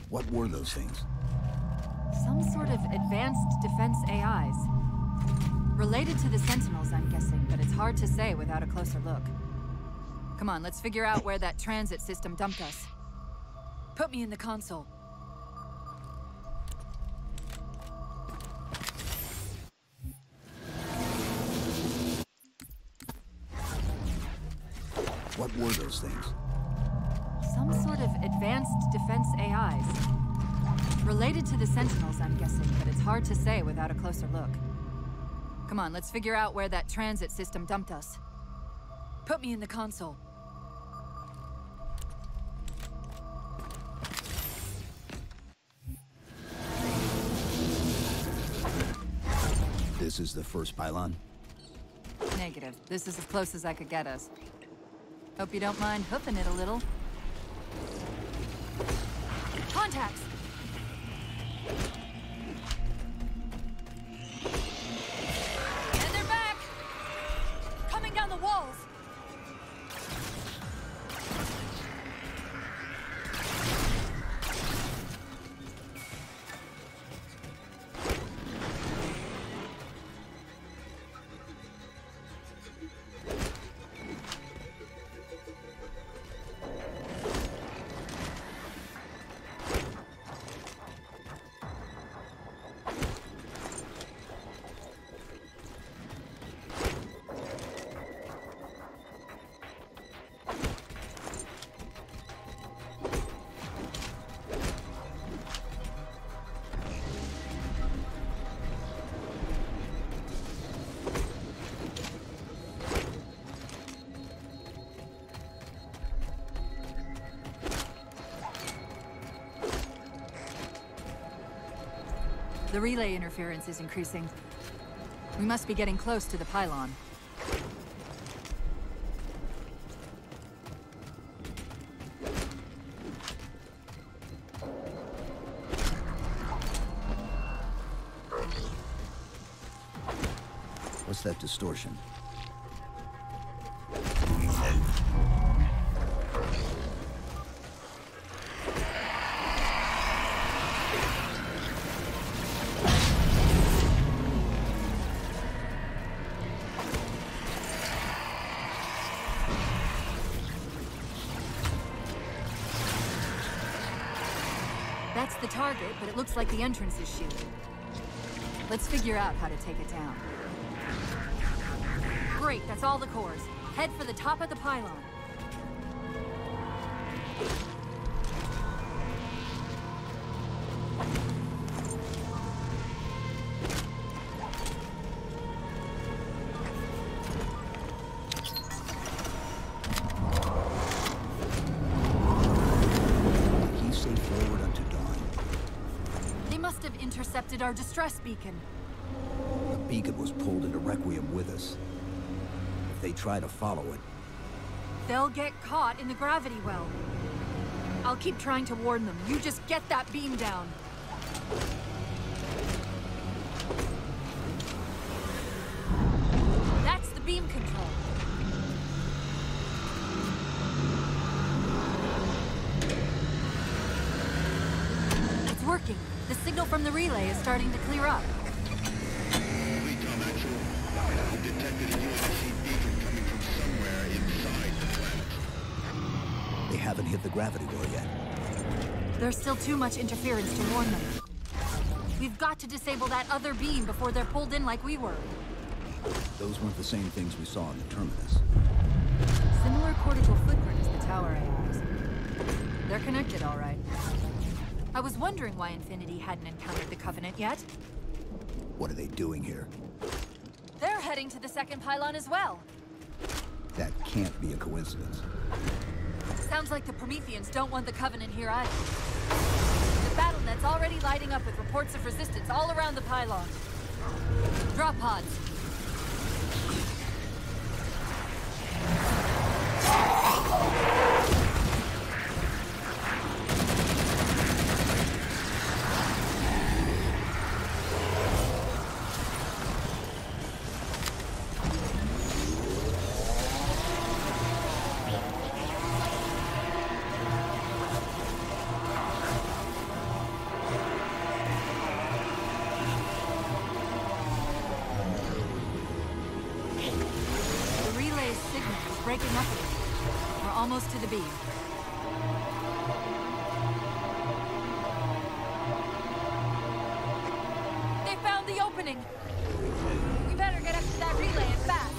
What were those things? Some sort of advanced defense AIs. Related to the Sentinels, I'm guessing, but it's hard to say without a closer look. Come on, let's figure out where that transit system dumped us. Put me in the console. What were those things? Some sort of advanced defense AIs. Related to the Sentinels, I'm guessing, but it's hard to say without a closer look. Come on, let's figure out where that transit system dumped us. Put me in the console. This is the first pylon? Negative. This is as close as I could get us. Hope you don't mind hoofing it a little. Contacts! And they're back! Coming down the walls! The relay interference is increasing. We must be getting close to the pylon. What's that distortion? That's the target, but it looks like the entrance is shielded. Let's figure out how to take it down. Great, that's all the cores. Head for the top of the pylon. Intercepted our distress beacon. The beacon was pulled into Requiem with us. If they try to follow it... They'll get caught in the gravity well. I'll keep trying to warn them. You just get that beam down. That's the beam control. It's working. The signal from the relay is starting to clear up. Recom actual. I've detected a UNSC beacon coming from somewhere inside the planet. They haven't hit the gravity well yet. There's still too much interference to warn them. We've got to disable that other beam before they're pulled in like we were. Those weren't the same things we saw in the terminus. Similar cortical footprint as the tower AIs. They're connected, all right. I was wondering why Infinity hadn't encountered the Covenant yet. What are they doing here? They're heading to the second pylon as well. That can't be a coincidence. Sounds like the Prometheans don't want the Covenant here either. The BattleNet's already lighting up with reports of resistance all around the pylon. Drop pods. breaking up again. We're almost to the beam. They found the opening! We better get up to that relay and fast.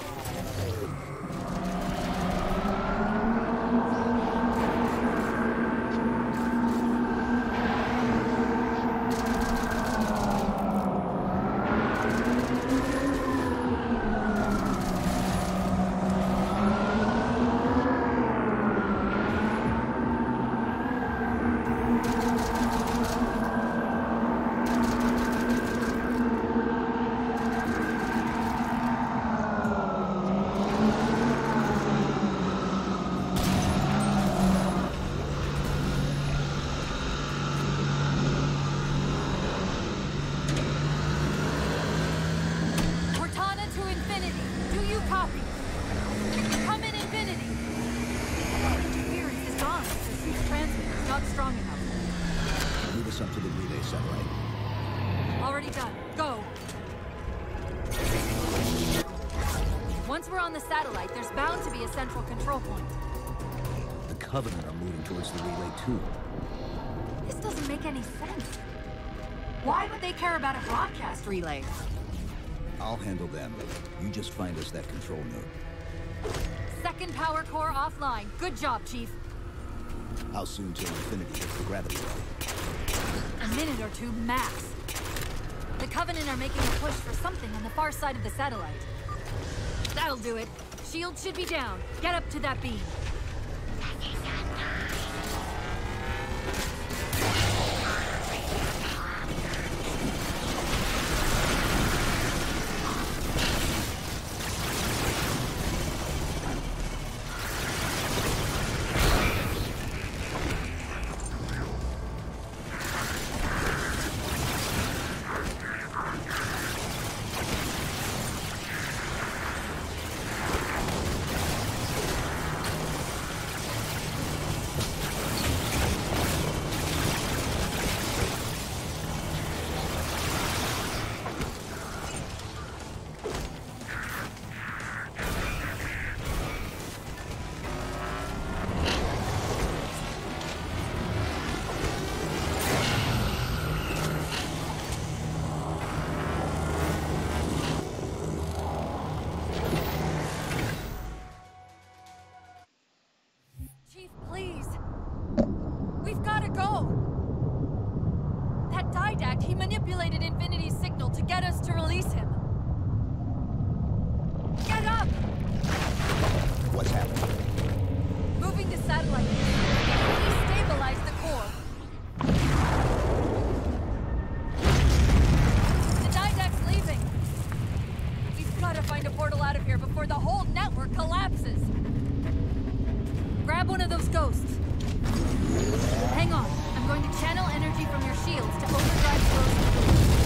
Once we're on the satellite, there's bound to be a central control point. The Covenant are moving towards the relay, too. This doesn't make any sense. Why would they care about a broadcast relay? I'll handle them. You just find us that control node. Second power core offline. Good job, Chief. How soon till Infinity hits the gravity well? A minute or two, max. The Covenant are making a push for something on the far side of the satellite. That'll do it. Shield should be down. Get up to that beam. He manipulated Infinity's signal to get us to release him. Get up! What's happening? Moving to satellite. Destabilize the core. The Didact's leaving. We've got to find a portal out of here before the whole network collapses. Grab one of those ghosts. Hang on. I'm going to channel energy from your shields to overdrive explosives.